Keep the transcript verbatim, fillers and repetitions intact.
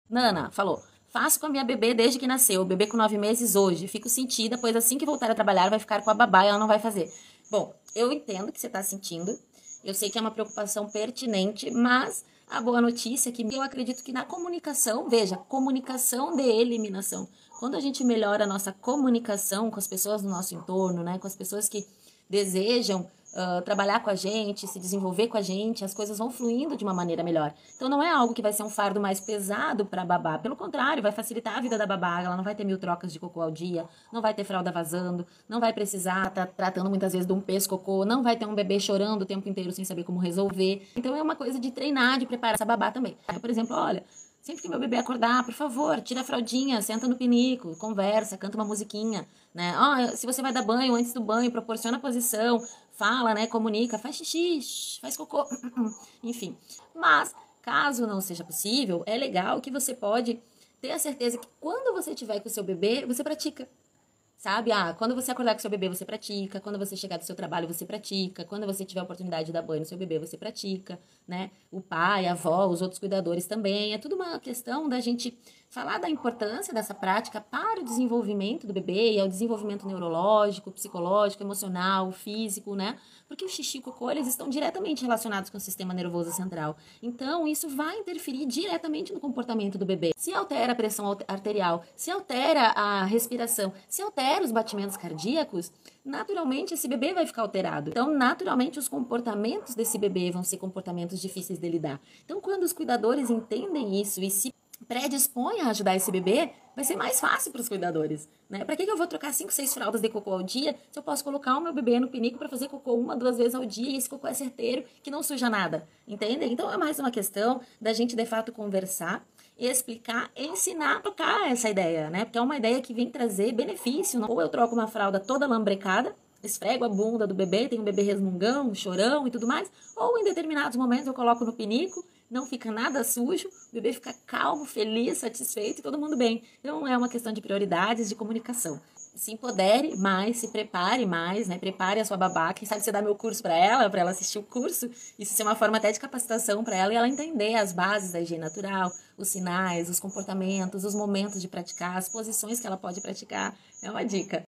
Nana falou, faço com a minha bebê desde que nasceu, o bebê com nove meses hoje, fico sentida, pois assim que voltar a trabalhar vai ficar com a babá e ela não vai fazer. Bom, eu entendo o que você está sentindo, eu sei que é uma preocupação pertinente, mas a boa notícia é que eu acredito que na comunicação, veja, comunicação de eliminação, quando a gente melhora a nossa comunicação com as pessoas do nosso entorno, né, com as pessoas que desejam uh, trabalhar com a gente, se desenvolver com a gente, as coisas vão fluindo de uma maneira melhor. Então não é algo que vai ser um fardo mais pesado para a babá, pelo contrário, vai facilitar a vida da babá, ela não vai ter mil trocas de cocô ao dia, não vai ter fralda vazando, não vai precisar estar tá tratando muitas vezes de um pes-cocô, não vai ter um bebê chorando o tempo inteiro sem saber como resolver. Então é uma coisa de treinar, de preparar essa babá também. Por exemplo, olha, sempre que meu bebê acordar, por favor, tira a fraldinha, senta no pinico, conversa, canta uma musiquinha, né? Oh, se você vai dar banho, antes do banho, proporciona a posição, fala, né? Comunica, faz xixi, faz cocô, enfim. Mas, caso não seja possível, é legal que você pode ter a certeza que quando você estiver com o seu bebê, você pratica. Sabe? Ah, quando você acordar com seu bebê, você pratica. Quando você chegar do seu trabalho, você pratica. Quando você tiver a oportunidade de dar banho no seu bebê, você pratica, né? O pai, a avó, os outros cuidadores também. É tudo uma questão da gente falar da importância dessa prática para o desenvolvimento do bebê e ao desenvolvimento neurológico, psicológico, emocional, físico, né? Porque o xixi e o cocô, eles estão diretamente relacionados com o sistema nervoso central. Então, isso vai interferir diretamente no comportamento do bebê. Se altera a pressão arterial, se altera a respiração, se altera os batimentos cardíacos, naturalmente esse bebê vai ficar alterado. Então, naturalmente, os comportamentos desse bebê vão ser comportamentos difíceis de lidar. Então, quando os cuidadores entendem isso e se predispõem a ajudar esse bebê, vai ser mais fácil para os cuidadores, né? Para que, que eu vou trocar cinco, seis fraldas de cocô ao dia se eu posso colocar o meu bebê no pinico para fazer cocô uma, duas vezes ao dia e esse cocô é certeiro, que não suja nada, entende? Então, é mais uma questão da gente, de fato, conversar, explicar, ensinar a trocar essa ideia, né? Porque é uma ideia que vem trazer benefício. Não? Ou eu troco uma fralda toda lambrecada, esfrego a bunda do bebê, tem um bebê resmungão, chorão e tudo mais, ou em determinados momentos eu coloco no pinico, não fica nada sujo, o bebê fica calmo, feliz, satisfeito e todo mundo bem. Então é uma questão de prioridades, de comunicação. Se empodere mais, se prepare mais, né? Prepare a sua babá. Quem sabe você dá meu curso para ela, para ela assistir o curso. Isso ser uma forma até de capacitação para ela e ela entender as bases da higiene natural, os sinais, os comportamentos, os momentos de praticar, as posições que ela pode praticar. É uma dica.